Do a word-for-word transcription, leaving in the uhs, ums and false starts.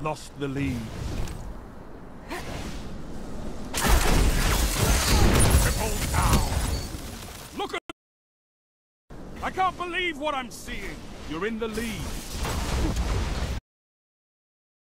lost the lead. Triple down. Look at... I can't believe what I'm seeing. You're in the lead.